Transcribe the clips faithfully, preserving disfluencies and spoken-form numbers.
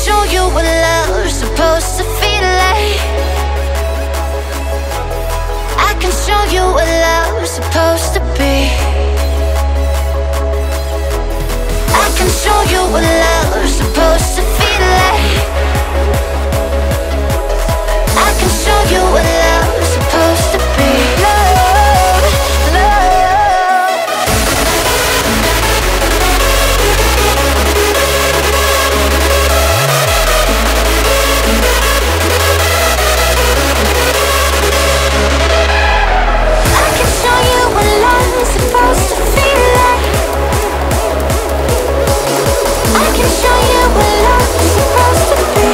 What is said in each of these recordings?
show you what love's supposed to feel like. I can show you what love's supposed to be. I can show you what love's supposed to feel like. I can show you what love's supposed to be. Love, love. I can show you what love's supposed to feel like. I can show you what love's supposed to be.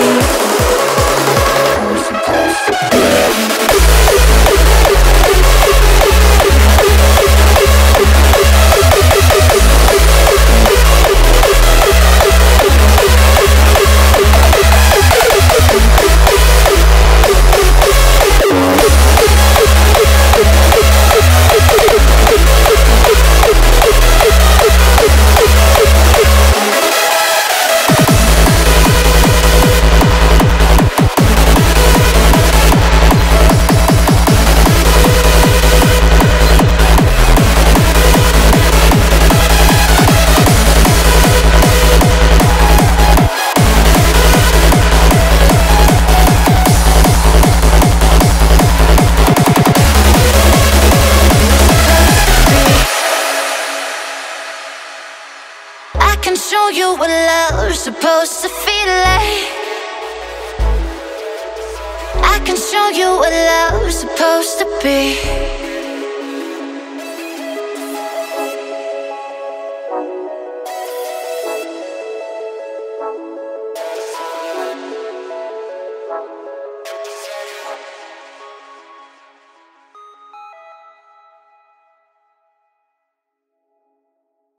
Supposed to be. I can show you what love's supposed to feel like. I can show you what love's supposed to be.